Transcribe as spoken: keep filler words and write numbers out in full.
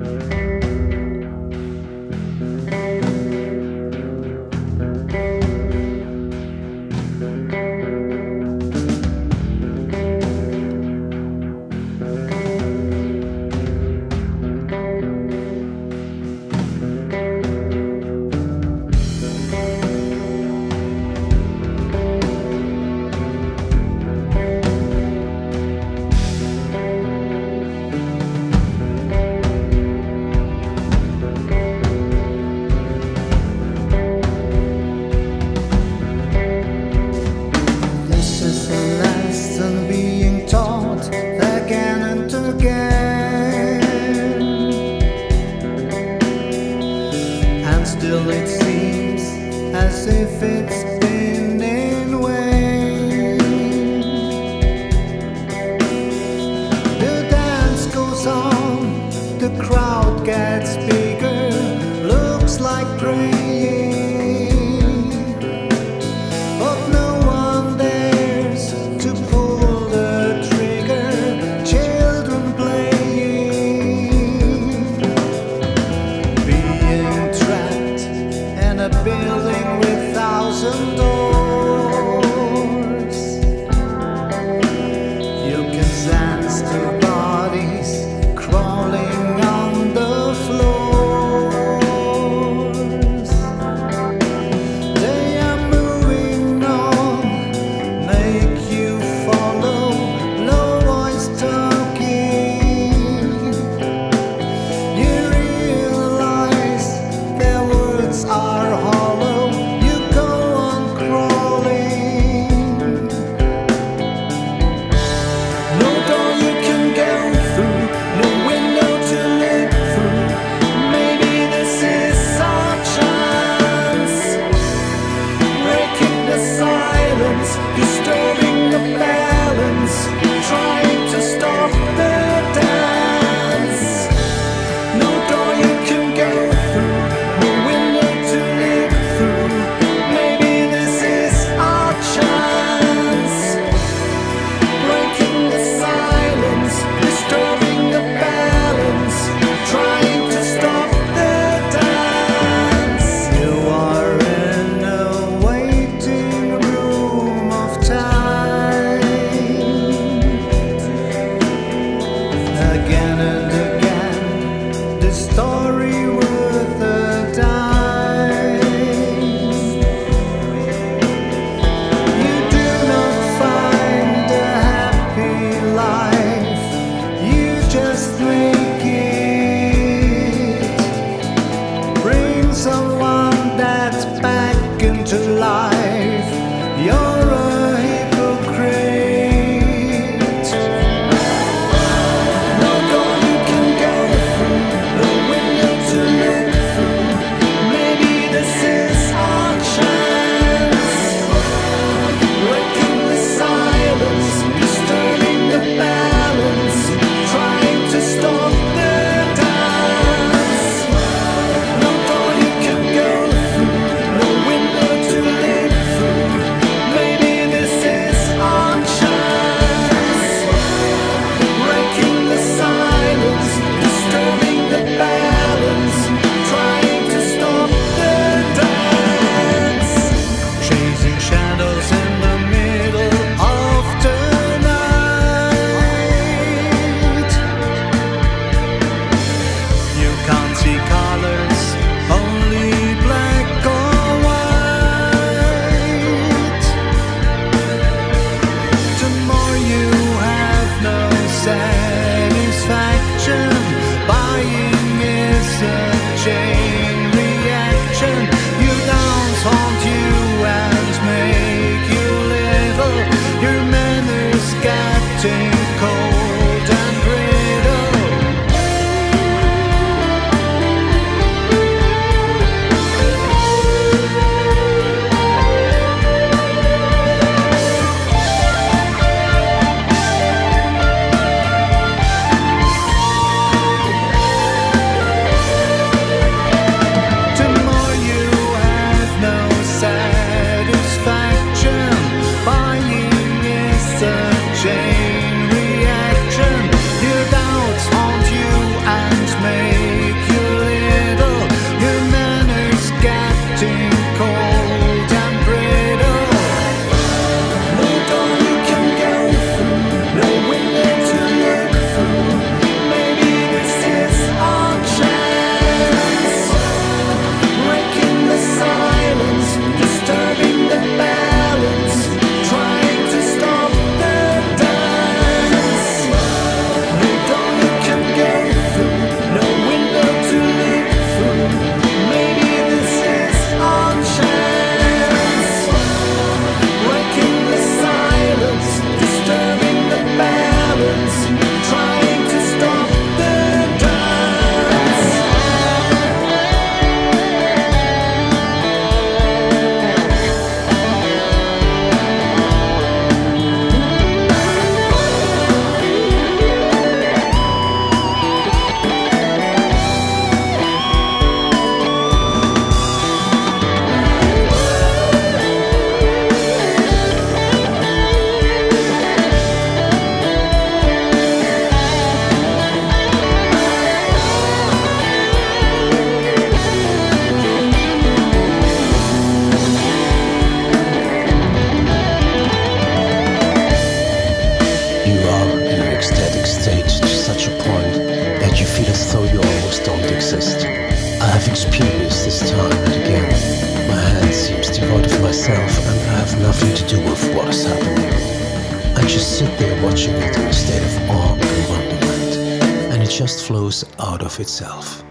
Still it seems as if it's been in vain. The dance goes on, the crowd gets bigger, looks like praying, but no one dares to pull the trigger. Children playing, being trapped in a building with thousand doors. You can sense the bodies crawling on the floors. state to such a point that you feel as though you almost don't exist. I have experienced this time and again. My hand seems devoid of myself and I have nothing to do with what is happening. I just sit there watching it in a state of awe and wonderment, and it just flows out of itself.